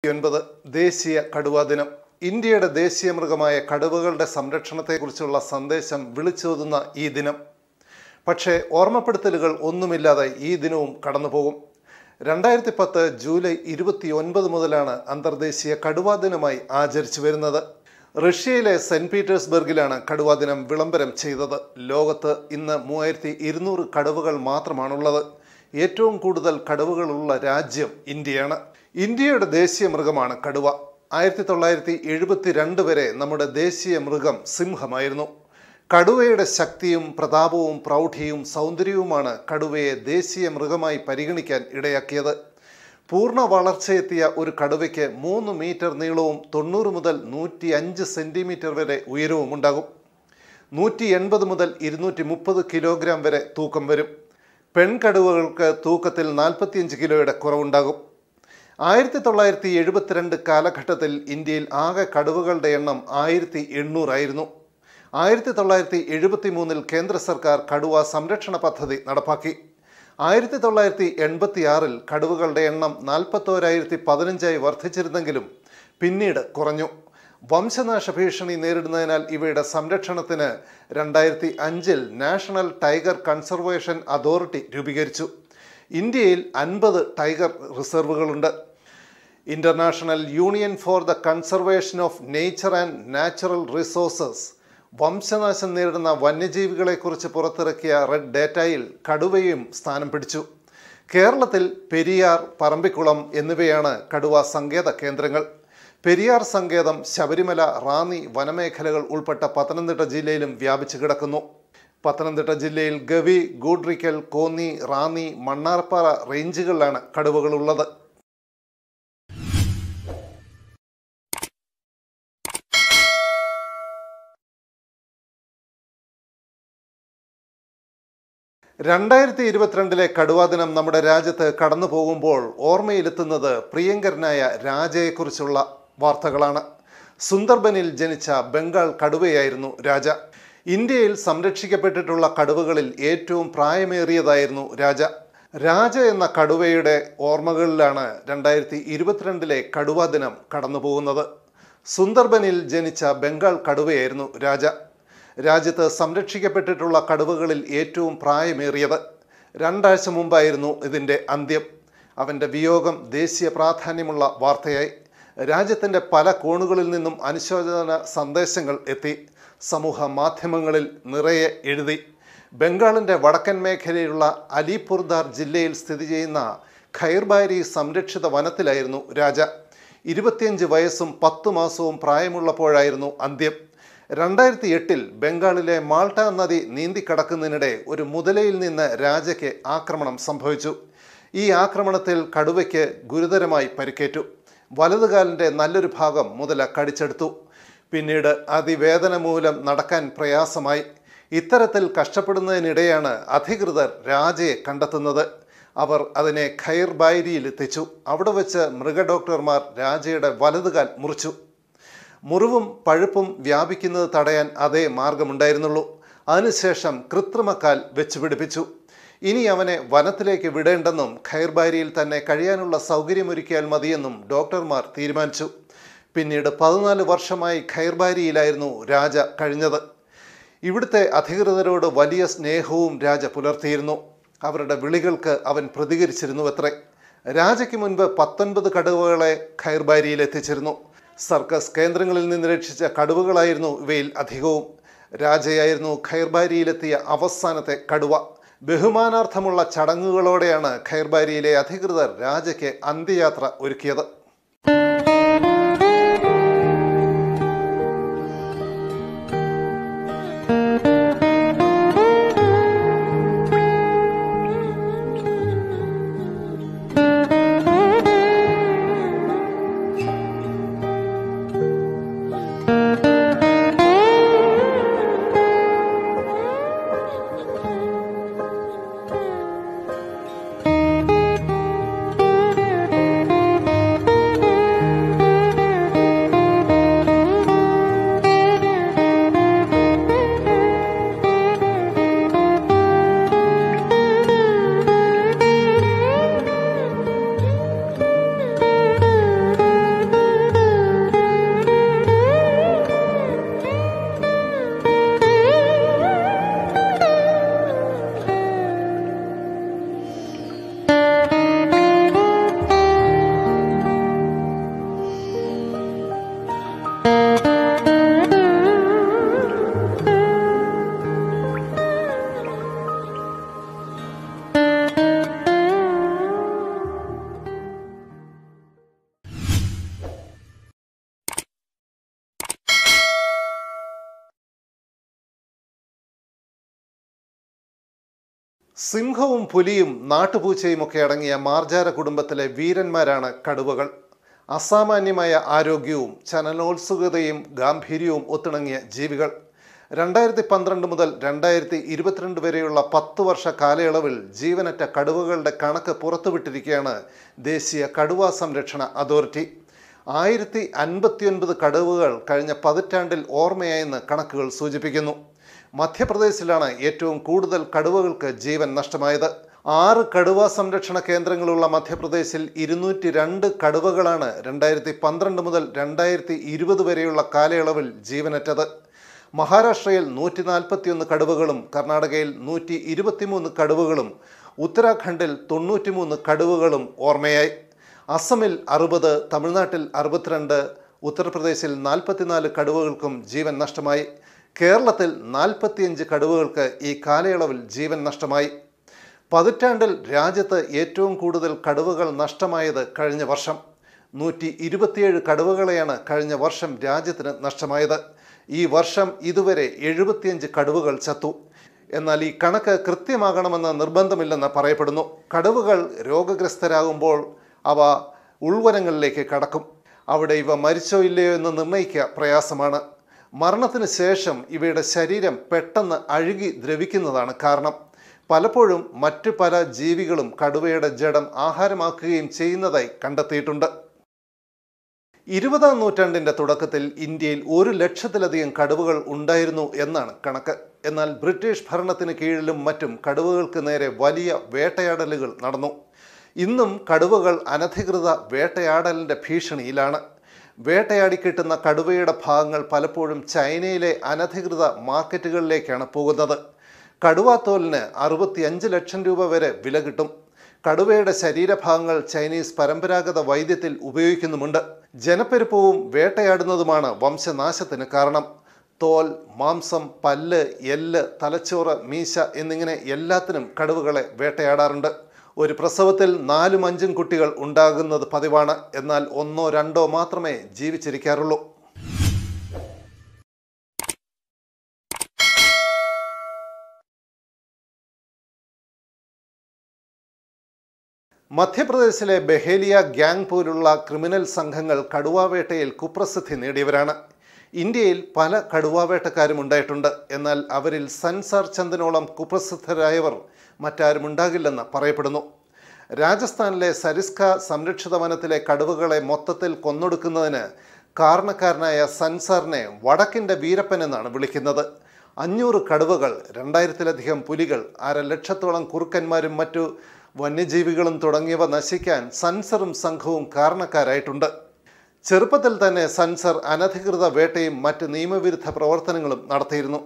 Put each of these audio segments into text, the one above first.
9 ദേശീയ കടുവാ ദിനം. ഇന്ത്യയുടെ ദേശീയ മൃഗമായ കടുവകളുടെ സംരക്ഷണത്തെക്കുറിച്ചുള്ള സന്ദേശം വിളിച്ചോതുന്ന ഈ ദിനം. പക്ഷേ ഓർമ്മപ്പെടുത്തലുകൾ ഒന്നുമില്ലാതെ ഈ ദിനവും കടന്നുപോകും. 2010 ജൂലൈ 29 മുതലാണ് അന്തർദേശീയ കടുവാ ദിനമായി ആചരിച്ചു വരുന്നത്. റഷ്യയിലെ സെന്റ് പീറ്റേഴ്സ്ബർഗിലാണ് കടുവാ ദിനം വിളംബരം ചെയ്തത്. ലോകത്ത് ഇന്ന് 3200 കടുവകൾ മാത്രമാണുള്ളത്. ഏറ്റവും കൂടുതൽ കടുവകളുള്ള രാജ്യം ഇന്ത്യയാണ്. ഇന്ത്യയുടെ ദേശീയ മൃഗമാണ് കടുവ. 1972 വരെ നമ്മുടെ ദേശീയ മൃഗം സിംഹമായിരുന്നു. കടുവയുടെ ശക്തിയും പ്രതാപവും പ്രൗഢിയും സൗന്ദര്യവുമാണ് കടുവയെ ദേശീയ മൃഗമായി പരിഗണിക്കാൻ ഇടയാക്കിയത്. പൂർണ്ണ വളർച്ചയെത്തിയ ഒരു കടുവയ്ക്ക് 3 മീറ്റർ നീളവും 90 മുതൽ 105 സെന്റിമീറ്റർ വരെ ഉയരവും ഉണ്ടാകും. 180 മുതൽ 230 കിലോഗ്രാം വരെ തൂക്കം വരും. പെൺകടുവകൾക്ക് തൂക്കത്തിൽ 45 കിലോയുടെ കുറവുണ്ടാകും. 1972 കാലഘട്ടത്തിൽ ഇന്ത്യയിൽ ആകെ കടുവകളുടെ എണ്ണം 1800 ആയിരുന്നു. 1973 കേന്ദ്ര സർക്കാർ കടുവ സംരക്ഷണ പദ്ധതി നടപ്പാക്കി. 1986 കടുവകളുടെ എണ്ണം 41,015 വർദ്ധിച്ചിരുന്നെങ്കിലും പിന്നീട് കുറഞ്ഞു. വംശനാശ ഭീഷണി നേരിടുന്നതിനാൽ ഇവയുടെ സംരക്ഷണത്തിന് 2005 നാഷണൽ ടൈഗർ കൺസർവേഷൻ അതോറിറ്റി രൂപീകരിച്ചു. ഇന്ത്യയിൽ 50 ടൈഗർ റിസർവുകളുണ്ട്. International union for the conservation of nature and natural resources വംശനാശം നേരിടുന്ന വന്യജീവികളെക്കുറിച്ച് പുറത്തിറക്കിയ റെഡ് ഡേറ്റയിൽ കടുവയും സ്ഥാനം പിടിച്ചു. കേരളത്തിൽ പെരിയാർ, പറമ്പിക്കുളം എന്നിവയാണ് കടുവ സങ്കേത കേന്ദ്രങ്ങൾ. പെരിയാർ സങ്കേതം ശബരിമല, റാന്നി വനമേഖലകൾ ഉൾപ്പെട്ട പത്തനംതിട്ട ജില്ലയിലും വ്യാപിച്ചു കിടക്കുന്നു. പത്തനംതിട്ട ജില്ലയിൽ ഗവി, ഗൂഡ്രിക്കൽ, കോന്നി, റാന്നി, മണ്ണാർപ്പാറ റേഞ്ചുകളിലാണ് കടുവകളുള്ളത്. രണ്ടായിരത്തി 2022 കടുവാ ദിനം നമ്മുടെ രാജ്യത്ത് കടന്നു പോകുമ്പോൾ ഓർമ്മയിലെത്തുന്നത് പ്രിയങ്കരനായ രാജയെക്കുറിച്ചുള്ള വാർത്തകളാണ്. സുന്ദർബനിൽ ജനിച്ച ബംഗാൾ കടുവയായിരുന്നു രാജ. ഇന്ത്യയിൽ സംരക്ഷിക്കപ്പെട്ടിട്ടുള്ള കടുവകളിൽ ഏറ്റവും പ്രായമേറിയതായിരുന്നു രാജ. രാജ എന്ന കടുവയുടെ ഓർമ്മകളിലാണ് 2022 കടുവാ ദിനം കടന്നു പോകുന്നത്. സുന്ദർബനിൽ ജനിച്ച ബംഗാൾ കടുവയായിരുന്നു രാജ. രാജ്യത്ത് സംരക്ഷിക്കപ്പെട്ടിട്ടുള്ള കടുവകളിൽ ഏറ്റവും പ്രായമേറിയത്. 2 ആഴ്ച മുമ്പായിരുന്നു ഇതിൻ്റെ അന്ത്യം. അവൻ്റെ വിയോഗം ദേശീയ പ്രാധാന്യമുള്ള വാർത്തയായി. രാജ്യത്തിൻ്റെ പല കോണുകളിൽ നിന്നും അനുശോചന സന്ദേശങ്ങൾ എത്തി. സമൂഹ മാധ്യമങ്ങളിൽ നിറയെ എഴുതി. ബംഗാളിൻ്റെ വടക്കൻ മേഖലയിലുള്ള അലിപുർദാർ ജില്ലയിൽ സ്ഥിതി ചെയ്യുന്ന ഖൈർബാരി സംരക്ഷിത വനത്തിലായിരുന്നു രാജ. 25 വയസ്സും 10 മാസവും പ്രായമുള്ളപ്പോഴായിരുന്നു അന്ത്യം. 2008 ബംഗാളിലെ മാൾട്ട നദി നീന്തിക്കടക്കുന്നതിനിടെ ഒരു മുതലയിൽ നിന്ന് രാജയ്ക്ക് ആക്രമണം സംഭവിച്ചു. ഈ ആക്രമണത്തിൽ കടുവയ്ക്ക് ഗുരുതരമായി പരിക്കേറ്റു. വലതുകാലിൻ്റെ നല്ലൊരു ഭാഗം മുതല കടിച്ചെടുത്തു. പിന്നീട് അതിവേദന മൂലം നടക്കാൻ പ്രയാസമായി. ഇത്തരത്തിൽ കഷ്ടപ്പെടുന്നതിനിടെയാണ് അധികൃതർ രാജയെ കണ്ടെത്തുന്നത്. അവർ അതിനെ ഖൈർബാരിയിൽ എത്തിച്ചു. അവിടെ വെച്ച് മൃഗഡോക്ടർമാർ രാജയുടെ വലതുകാൽ മുറിച്ചു. മുറിവും പഴുപ്പും വ്യാപിക്കുന്നത് തടയാൻ അതേ മാർഗമുണ്ടായിരുന്നുള്ളൂ. അതിനുശേഷം കൃത്രിമക്കാൽ വെച്ചുപിടിപ്പിച്ചു. ഇനി അവനെ വനത്തിലേക്ക് വിടേണ്ടെന്നും ഖൈർബാരിയിൽ തന്നെ കഴിയാനുള്ള സൗകര്യമൊരുക്കിയാൽ മതിയെന്നും ഡോക്ടർമാർ തീരുമാനിച്ചു. പിന്നീട് 14 വർഷമായി ഖൈർബാരിയിലായിരുന്നു രാജ കഴിഞ്ഞത്. ഇവിടുത്തെ അധികൃതരോട് വലിയ സ്നേഹവും രാജ പുലർത്തിയിരുന്നു. അവരുടെ വിളികൾക്ക് അവൻ പ്രതികരിച്ചിരുന്നുവത്രേ. രാജയ്ക്ക് മുൻപ് 19 കടുവകളെ ഖൈർബാരിയിൽ എത്തിച്ചിരുന്നു. സർക്കസ് കേന്ദ്രങ്ങളിൽ നിന്ന് രക്ഷിച്ച കടുവകളായിരുന്നു ഇവയിൽ അധികവും. രാജയായിരുന്നു ഖൈർബാരിയിലെത്തിയ അവസാനത്തെ കടുവ. ബഹുമാനാർത്ഥമുള്ള ചടങ്ങുകളോടെയാണ് ഖൈർബാരിയിലെ അധികൃതർ രാജയ്ക്ക് അന്ത്യയാത്ര ഒരുക്കിയത്. സിംഹവും പുലിയും നാട്ടുപൂച്ചയുമൊക്കെ അടങ്ങിയ മാർജാര കുടുംബത്തിലെ വീരന്മാരാണ് കടുവകൾ. അസാമാന്യമായ ആരോഗ്യവും ചലനോത്സുകതയും ഗാംഭീര്യവും ഒത്തിണങ്ങിയ ജീവികൾ. 2012 മുതൽ 2022 വരെയുള്ള 10 വർഷ കാലയളവിൽ ജീവനറ്റ കടുവകളുടെ കണക്ക് പുറത്തുവിട്ടിരിക്കുകയാണ് ദേശീയ കടുവാ സംരക്ഷണ അതോറിറ്റി. 1059 കടുവകൾ കഴിഞ്ഞ പതിറ്റാണ്ടിൽ ഓർമ്മയായെന്ന് കണക്കുകൾ സൂചിപ്പിക്കുന്നു. മധ്യപ്രദേശിലാണ് ഏറ്റവും കൂടുതൽ കടുവകൾക്ക് ജീവൻ നഷ്ടമായത്. 6 കടുവാ സംരക്ഷണ കേന്ദ്രങ്ങളുള്ള മധ്യപ്രദേശിൽ 202 കടുവകളാണ് 2012 മുതൽ 2020 വരെയുള്ള കാലയളവിൽ ജീവനറ്റത്. മഹാരാഷ്ട്രയിൽ 141 കടുവകളും കർണാടകയിൽ 123 കടുവകളും ഉത്തരാഖണ്ഡിൽ 93 കടുവകളും ഓർമ്മയായി. അസമിൽ 60, തമിഴ്നാട്ടിൽ 62, ഉത്തർപ്രദേശിൽ 44 കടുവകൾക്കും ജീവൻ നഷ്ടമായി. കേരളത്തിൽ 45 കടുവകൾക്ക് ഈ കാലയളവിൽ ജീവൻ നഷ്ടമായി. പതിറ്റാണ്ടിൽ രാജ്യത്ത് ഏറ്റവും കൂടുതൽ കടുവകൾ നഷ്ടമായത് കഴിഞ്ഞ വർഷം. 127 കടുവകളെയാണ് കഴിഞ്ഞ വർഷം രാജ്യത്തിന് നഷ്ടമായത്. ഈ വർഷം ഇതുവരെ 75 കടുവകൾ ചത്തു. എന്നാൽ ഈ കണക്ക് കൃത്യമാകണമെന്ന് നിർബന്ധമില്ലെന്ന് പറയപ്പെടുന്നു. കടുവകൾ രോഗഗ്രസ്തരാകുമ്പോൾ അവ ഉൾവനങ്ങളിലേക്ക് കടക്കും. അവിടെ ഇവ മരിച്ചോ ഇല്ലയോ എന്ന് നിർണ്ണയിക്കുക പ്രയാസമാണ്. മരണത്തിന് ശേഷം ഇവയുടെ ശരീരം പെട്ടെന്ന് അഴുകി ദ്രവിക്കുന്നതാണ് കാരണം. പലപ്പോഴും മറ്റു പല ജീവികളും കടുവയുടെ ജഡം ആഹാരമാക്കുകയും ചെയ്യുന്നതായി കണ്ടെത്തിയിട്ടുണ്ട്. 20-ാം നൂറ്റാണ്ടിൻ്റെ തുടക്കത്തിൽ ഇന്ത്യയിൽ 1 ലക്ഷത്തിലധികം കടുവകൾ ഉണ്ടായിരുന്നു എന്നാണ് കണക്ക്. എന്നാൽ ബ്രിട്ടീഷ് ഭരണത്തിന് കീഴിലും മറ്റും കടുവകൾക്ക് നേരെ വലിയ വേട്ടയാടലുകൾ നടന്നു. ഇന്നും കടുവകൾ അനധികൃത വേട്ടയാടലിൻ്റെ ഭീഷണിയിലാണ്. വേട്ടയാടി കിട്ടുന്ന കടുവയുടെ ഭാഗങ്ങൾ പലപ്പോഴും ചൈനയിലെ അനധികൃത മാർക്കറ്റുകളിലേക്കാണ് പോകുന്നത്. കടുവാത്തോലിന് 65 ലക്ഷം രൂപ വരെ വില കിട്ടും. കടുവയുടെ ശരീരഭാഗങ്ങൾ ചൈനീസ് പരമ്പരാഗത വൈദ്യത്തിൽ ഉപയോഗിക്കുന്നുമുണ്ട്. ജനപ്പെരുപ്പവും വേട്ടയാടുന്നതുമാണ് വംശനാശത്തിന് കാരണം. തോൽ, മാംസം, പല്ല്, എല്ല്, തലച്ചോറ്, മീശ എന്നിങ്ങനെ എല്ലാത്തിനും കടുവകളെ വേട്ടയാടാറുണ്ട്. ഒരു പ്രസവത്തിൽ 4ഉം 5ഉം കുട്ടികൾ ഉണ്ടാകുന്നത് പതിവാണ്. എന്നാൽ 1ഓ 2ഓ മാത്രമേ ജീവിച്ചിരിക്കാറുള്ളൂ. മധ്യപ്രദേശിലെ ബഹേലിയ ഗ്യാങ് പോലുള്ള ക്രിമിനൽ സംഘങ്ങൾ കടുവാവേട്ടയിൽ കുപ്രസിദ്ധി നേടിയവരാണ്. ഇന്ത്യയിൽ പല കടുവാവേട്ടക്കാരും ഉണ്ടായിട്ടുണ്ട്. എന്നാൽ അവരിൽ സൻസാർ ചന്ദിനോളം കുപ്രസിദ്ധരായവർ മറ്റാരും ഉണ്ടാകില്ലെന്ന് പറയപ്പെടുന്നു. രാജസ്ഥാനിലെ സരിസ്ക സംരക്ഷിത വനത്തിലെ കടുവകളെ മൊത്തത്തിൽ കൊന്നൊടുക്കുന്നതിന് കാരണക്കാരനായ സൻസാറിനെ വടക്കിൻ്റെ വീരപ്പൻ എന്നാണ് വിളിക്കുന്നത്. 500 കടുവകൾ, 2000-ലധികം പുലികൾ, 1/2 ലക്ഷത്തോളം കുറുക്കന്മാരും മറ്റു വന്യജീവികളും തുടങ്ങിയവ നശിക്കാൻ സൻസറും സംഘവും കാരണക്കാരായിട്ടുണ്ട്. ചെറുപ്പത്തിൽ തന്നെ സൻസർ അനധികൃത വേട്ടയും മറ്റ് നിയമവിരുദ്ധ പ്രവർത്തനങ്ങളും നടത്തിയിരുന്നു.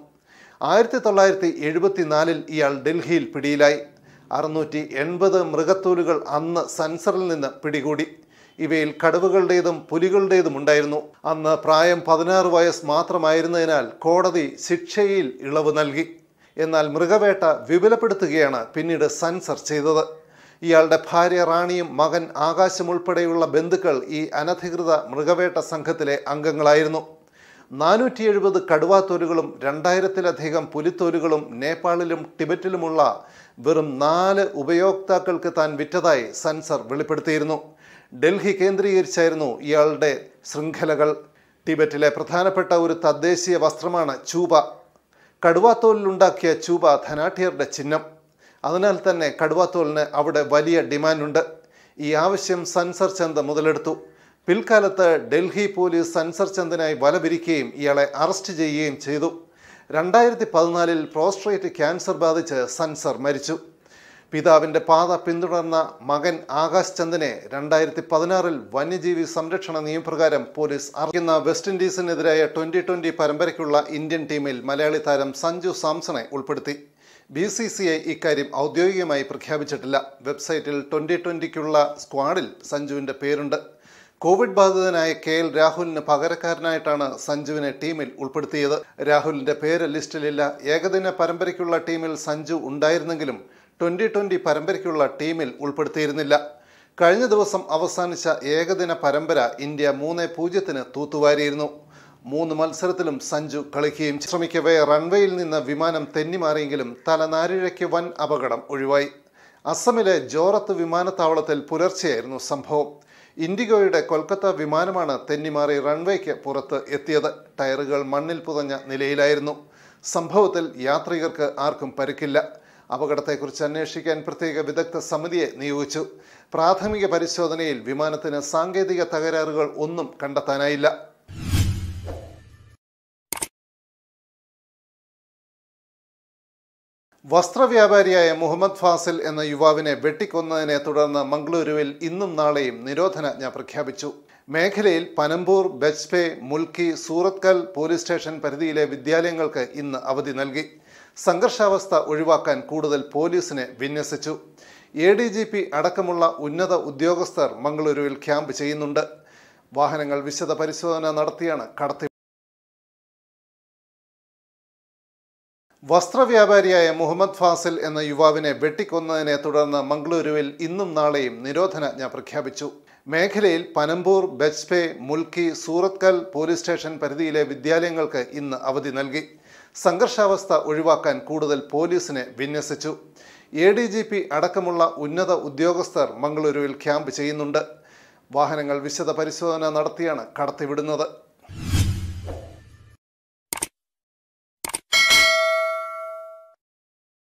1974-ൽ ഇയാൾ ഡൽഹിയിൽ പിടിയിലായി. 680 മൃഗത്തോലുകൾ അന്ന് സൻസറിൽ നിന്ന് പിടികൂടി. ഇവയിൽ കടുവകളുടേതും പുലികളുടേതും ഉണ്ടായിരുന്നു. അന്ന് പ്രായം 16 വയസ്സ് മാത്രമായിരുന്നതിനാൽ കോടതി ശിക്ഷയിൽ ഇളവ് നൽകി. എന്നാൽ മൃഗവേട്ട വിപുലപ്പെടുത്തുകയാണ് പിന്നീട് സൻസർ ചെയ്തത്. ഇയാളുടെ ഭാര്യ റാണിയും മകൻ ആകാശം ഉൾപ്പെടെയുള്ള ബന്ധുക്കൾ ഈ അനധികൃത മൃഗവേട്ട സംഘത്തിലെ അംഗങ്ങളായിരുന്നു. 470 കടുവാത്തോലുകളും 2000-ലധികം പുലിത്തോലുകളും നേപ്പാളിലും ടിബറ്റിലുമുള്ള വെറും 4 ഉപയോക്താക്കൾക്ക് താൻ വിറ്റതായി സൻസർ വെളിപ്പെടുത്തിയിരുന്നു. ഡൽഹി കേന്ദ്രീകരിച്ചായിരുന്നു ഇയാളുടെ ശൃംഖലകൾ. ടിബറ്റിലെ പ്രധാനപ്പെട്ട ഒരു തദ്ദേശീയ വസ്ത്രമാണ് ചൂപ. കടുവാത്തോലിലുണ്ടാക്കിയ ചൂപ ധനാഠ്യരുടെ ചിഹ്നം. അതിനാൽ തന്നെ കടുവാത്തോലിന് അവിടെ വലിയ ഡിമാൻഡുണ്ട്. ഈ ആവശ്യം സൻസർ ചന്ദ് മുതലെടുത്തു. പിൽക്കാലത്ത് ഡൽഹി പോലീസ് സൻസർ ചന്ദിനായി വലവിരിക്കുകയും ഇയാളെ അറസ്റ്റ് ചെയ്യുകയും ചെയ്തു. 2014-ൽ പ്രോസ്ട്രേറ്റ് ക്യാൻസർ ബാധിച്ച് സൻസർ മരിച്ചു. പിതാവിൻ്റെ പാത പിന്തുടർന്ന മകൻ ആകാശ് ചന്ദിനെ 2016-ൽ വന്യജീവി സംരക്ഷണ നിയമപ്രകാരം പോലീസ് അറിയിക്കുന്ന വെസ്റ്റ് ഇൻഡീസിനെതിരായ 2020 പരമ്പരയ്ക്കുള്ള ഇന്ത്യൻ ടീമിൽ മലയാളി താരം സഞ്ജു സാംസണെ ഉൾപ്പെടുത്തി. BCCI ഇക്കാര്യം ഔദ്യോഗികമായി പ്രഖ്യാപിച്ചിട്ടില്ല. വെബ്സൈറ്റിൽ 2020-ക്കുള്ള സ്ക്വാഡിൽ സഞ്ജുവിൻ്റെ പേരുണ്ട്. കോവിഡ് ബാധിതനായ KL രാഹുലിന് പകരക്കാരനായിട്ടാണ് സഞ്ജുവിനെ ടീമിൽ ഉൾപ്പെടുത്തിയത്. രാഹുലിൻ്റെ പേര് ലിസ്റ്റിലില്ല. ഏകദിന പരമ്പരയ്ക്കുള്ള ടീമിൽ സഞ്ജു ഉണ്ടായിരുന്നെങ്കിലും 2020 പരമ്പരയ്ക്കുള്ള ടീമിൽ ഉൾപ്പെടുത്തിയിരുന്നില്ല. കഴിഞ്ഞ ദിവസം അവസാനിച്ച ഏകദിന പരമ്പര ഇന്ത്യ 3-0 തൂത്തുവാരിയിരുന്നു. 3 മത്സരത്തിലും സഞ്ജു കളിക്കുകയും ശ്രമിക്കവേ റൺവേയിൽ നിന്ന് വിമാനം തെന്നിമാറിയെങ്കിലും തലനാരിഴയ്ക്ക് വൻ അപകടം ഒഴിവായി. അസമിലെ ജോറത്ത് വിമാനത്താവളത്തിൽ പുലർച്ചെയായിരുന്നു സംഭവം. ഇൻഡിഗോയുടെ കൊൽക്കത്ത വിമാനമാണ് തെന്നിമാറി റൺവേക്ക് പുറത്ത് എത്തിയത്. ടയറുകൾ മണ്ണിൽ പുതഞ്ഞ നിലയിലായിരുന്നു. സംഭവത്തിൽ യാത്രികർക്ക് ആർക്കും പരിക്കില്ല. അപകടത്തെക്കുറിച്ച് അന്വേഷിക്കാൻ പ്രത്യേക വിദഗ്ധ സമിതിയെ നിയോഗിച്ചു. പ്രാഥമിക പരിശോധനയിൽ വിമാനത്തിന് സാങ്കേതിക തകരാറുകൾ ഒന്നും കണ്ടെത്താനായില്ല. വസ്ത്രവ്യാപാരിയായ മുഹമ്മദ് ഫാസിൽ എന്ന യുവാവിനെ വെട്ടിക്കൊന്നതിനെ തുടർന്ന് മംഗളൂരുവിൽ ഇന്നും നാളെയും നിരോധനാജ്ഞ പ്രഖ്യാപിച്ചു. മേഖലയിൽ പനമ്പൂർ, ബജ്പേ, മുൽക്കി, സൂറത്കൽ പോലീസ് സ്റ്റേഷൻ പരിധിയിലെ വിദ്യാലയങ്ങൾക്ക് ഇന്ന് അവധി നൽകി. സംഘർഷാവസ്ഥ ഒഴിവാക്കാൻ കൂടുതൽ പോലീസിനെ വിന്യസിച്ചു. ADGP അടക്കമുള്ള ഉന്നത ഉദ്യോഗസ്ഥർ മംഗളൂരുവിൽ ക്യാമ്പ് ചെയ്യുന്നുണ്ട്. വാഹനങ്ങൾ വിശദ പരിശോധന നടത്തിയാണ് കടത്തി. വസ്ത്രവ്യാപാരിയായ മുഹമ്മദ് ഫാസിൽ എന്ന യുവാവിനെ വെട്ടിക്കൊന്നതിനെ തുടർന്ന് മംഗളൂരുവിൽ ഇന്നും നാളെയും നിരോധനാജ്ഞ പ്രഖ്യാപിച്ചു. മേഖലയിൽ പനമ്പൂർ, ബജ്പേ, മുൽക്കി, സൂറത്കൽ പോലീസ് സ്റ്റേഷൻ പരിധിയിലെ വിദ്യാലയങ്ങൾക്ക് ഇന്ന് അവധി നൽകി. സംഘർഷാവസ്ഥ ഒഴിവാക്കാൻ കൂടുതൽ പോലീസിനെ വിന്യസിച്ചു. ADGP അടക്കമുള്ള ഉന്നത ഉദ്യോഗസ്ഥർ മംഗളൂരുവിൽ ക്യാമ്പ് ചെയ്യുന്നുണ്ട്. വാഹനങ്ങൾ വിശദ പരിശോധന നടത്തിയാണ് കടത്തിവിടുന്നത്.